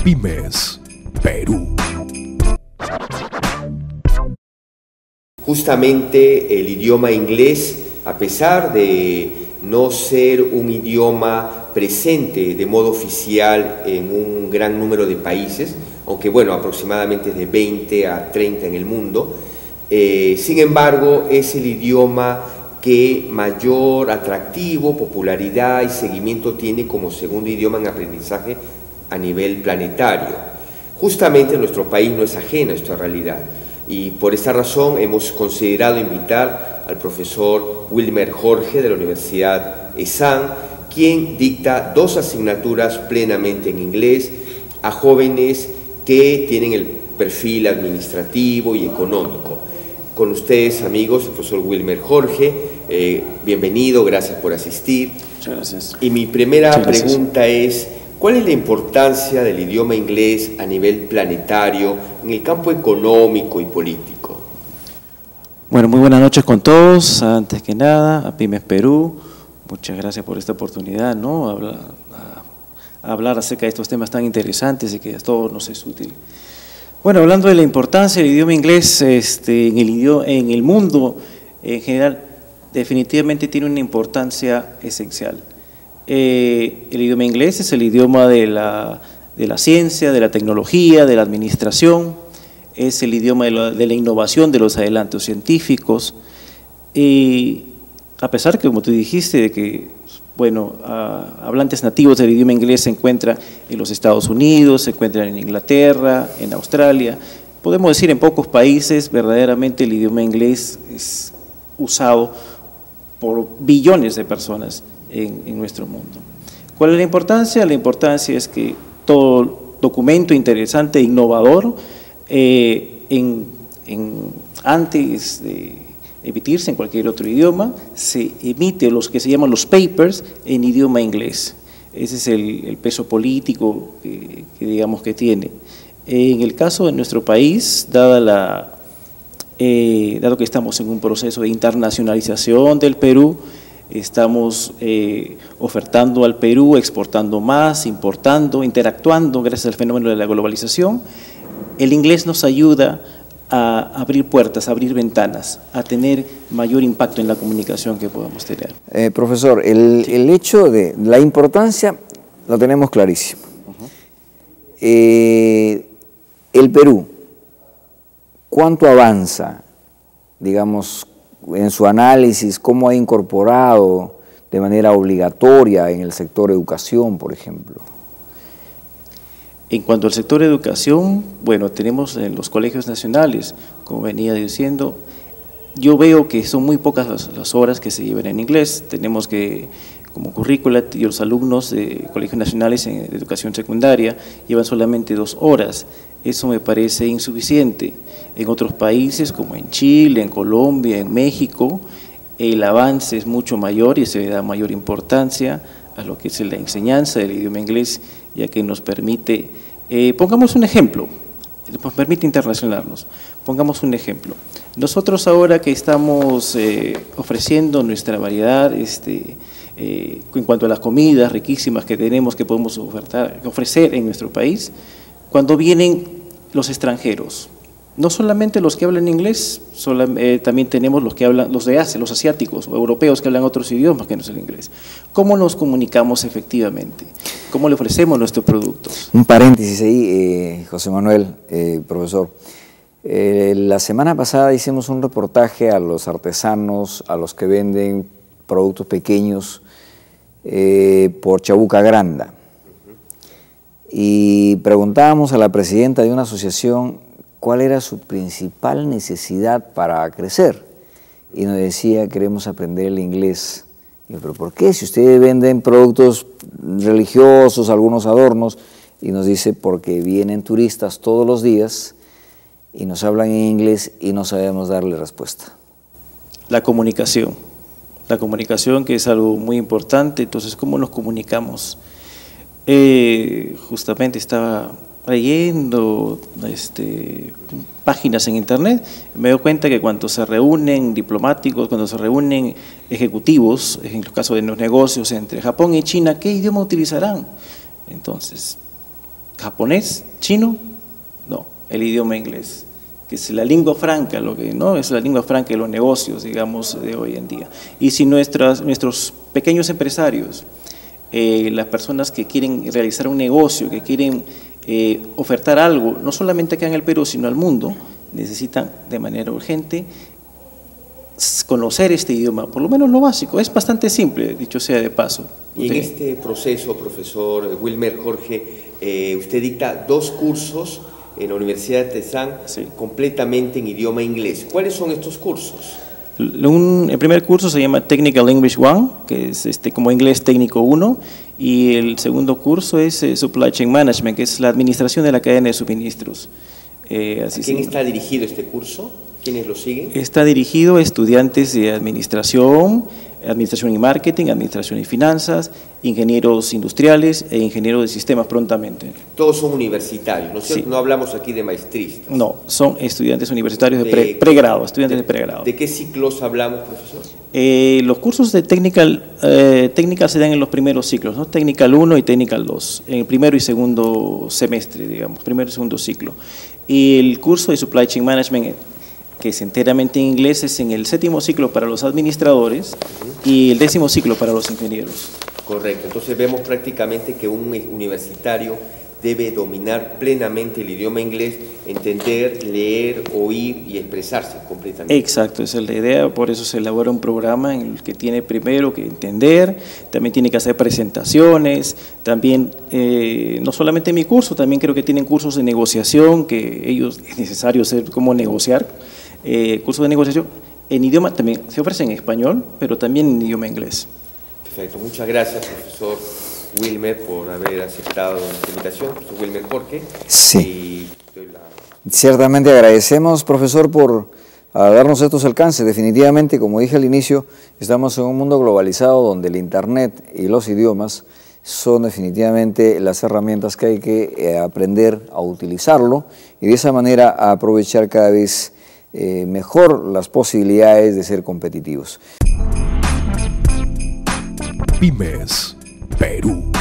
APIMES, Perú. Justamente el idioma inglés, a pesar de no ser un idioma presente de modo oficial en un gran número de países, aunque bueno, aproximadamente de 20 a 30 en el mundo, sin embargo es el idioma que mayor atractivo, popularidad y seguimiento tiene como segundo idioma en aprendizaje a nivel planetario. Justamente nuestro país no es ajeno a esta realidad y por esta razón hemos considerado invitar al profesor Wilmer Jorge de la Universidad ESAN, quien dicta 2 asignaturas plenamente en inglés a jóvenes que tienen el perfil administrativo y económico. Con ustedes, amigos, el profesor Wilmer Jorge, bienvenido, gracias por asistir. Muchas gracias. Y mi primera pregunta es, ¿cuál es la importancia del idioma inglés a nivel planetario en el campo económico y político? Bueno, muy buenas noches con todos. Antes que nada, APIMES Perú, muchas gracias por esta oportunidad, ¿no? Hablar acerca de estos temas tan interesantes y que a todos nos es útil. Bueno, hablando de la importancia del idioma inglés en el mundo en general, definitivamente tiene una importancia esencial. El idioma inglés es el idioma de la ciencia, de la tecnología, de la administración, es el idioma de la innovación, de los adelantos científicos. Y a pesar que, como tú dijiste, de que hablantes nativos del idioma inglés se encuentran en los Estados Unidos, se encuentran en Inglaterra, en Australia, podemos decir en pocos países verdaderamente el idioma inglés es usado por billones de personas en nuestro mundo. ¿Cuál es la importancia? La importancia es que todo documento interesante e innovador, antes de emitirse en cualquier otro idioma, se emite los que se llaman los papers en idioma inglés. Ese es el peso político que digamos que tiene. En el caso de nuestro país, dado que estamos en un proceso de internacionalización del Perú, estamos ofertando al Perú, exportando más, importando, interactuando gracias al fenómeno de la globalización. El inglés nos ayuda a abrir puertas, a abrir ventanas, a tener mayor impacto en la comunicación que podamos tener. Profesor, el hecho de la importancia lo tenemos clarísimo. El Perú, ¿cuánto avanza, digamos, en su análisis, cómo ha incorporado de manera obligatoria en el sector educación, por ejemplo? En cuanto al sector educación, bueno, tenemos en los colegios nacionales, como venía diciendo, yo veo que son muy pocas las horas que se llevan en inglés. Tenemos que, como currícula, y los alumnos de colegios nacionales en educación secundaria llevan solamente 2 horas. Eso me parece insuficiente. En otros países, como en Chile, en Colombia, en México, el avance es mucho mayor y se le da mayor importancia a lo que es la enseñanza del idioma inglés, ya que nos permite, pongamos un ejemplo, nos permite internacionalizarnos. Pongamos un ejemplo. Nosotros ahora que estamos ofreciendo nuestra variedad en cuanto a las comidas riquísimas que tenemos, que podemos ofrecer en nuestro país, cuando vienen los extranjeros, no solamente los que hablan inglés, también tenemos los que hablan, los de Asia, los asiáticos o europeos que hablan otros idiomas que no es el inglés. ¿Cómo nos comunicamos efectivamente? ¿Cómo le ofrecemos nuestros productos? Un paréntesis ahí, José Manuel, profesor. La semana pasada hicimos un reportaje a los artesanos, a los que venden productos pequeños por Chabuca Granda. Y preguntábamos a la presidenta de una asociación cuál era su principal necesidad para crecer. Y nos decía, queremos aprender el inglés. Y yo, ¿pero por qué? Si ustedes venden productos religiosos, algunos adornos, y nos dice, porque vienen turistas todos los días y nos hablan en inglés y no sabemos darle respuesta. La comunicación que es algo muy importante. Entonces, ¿cómo nos comunicamos? Justamente estaba leyendo páginas en internet, me doy cuenta que cuando se reúnen diplomáticos, cuando se reúnen ejecutivos, en los casos de los negocios entre Japón y China, ¿qué idioma utilizarán? Entonces, japonés, chino, no, el idioma inglés, que es la lengua franca, ¿no? Es la lengua franca de los negocios, digamos, de hoy en día. Y si nuestros pequeños empresarios, las personas que quieren realizar un negocio, que quieren ofertar algo, no solamente acá en el Perú, sino al mundo, necesitan de manera urgente conocer este idioma, por lo menos lo básico. Es bastante simple, dicho sea de paso. Y en este proceso, profesor Wilmer Jorge, usted dicta 2 cursos en la Universidad de Tezán, sí, completamente en idioma inglés. ¿Cuáles son estos cursos? El primer curso se llama Technical English 1, que es como inglés técnico 1, y el segundo curso es Supply Chain Management, que es la administración de la cadena de suministros. ¿A quién está dirigido este curso? ¿Quiénes lo siguen? Está dirigido a estudiantes de administración y marketing, administración y finanzas, ingenieros industriales e ingenieros de sistemas prontamente. Todos son universitarios, ¿no es cierto? Sí. No hablamos aquí de maestristas. No, son estudiantes universitarios de pregrado, estudiantes de pregrado. ¿De qué ciclos hablamos, profesor? Los cursos de Technical se dan en los primeros ciclos, ¿no? Technical 1 y Technical 2, en el primero y segundo semestre, digamos, primero y segundo ciclo. Y el curso de Supply Chain Management, que es enteramente en inglés, es en el 7º ciclo para los administradores y el 10º ciclo para los ingenieros. Correcto, entonces vemos prácticamente que un universitario debe dominar plenamente el idioma inglés, entender, leer, oír y expresarse completamente. Exacto, esa es la idea, por eso se elabora un programa en el que tiene primero que entender, también tiene que hacer presentaciones, también, no solamente mi curso, también creo que tienen cursos de negociación, que ellos es necesario saber cómo negociar, cursos de negociación en idioma, también se ofrecen en español, pero también en idioma inglés. Perfecto, muchas gracias, profesor Wilmer, por haber aceptado esta invitación, profesor Wilmer Jorge. Sí. Ciertamente agradecemos, profesor, por darnos estos alcances. Definitivamente, como dije al inicio, estamos en un mundo globalizado donde el Internet y los idiomas son definitivamente las herramientas que hay que aprender a utilizarlo y de esa manera a aprovechar cada vez mejor las posibilidades de ser competitivos. Pymes Perú.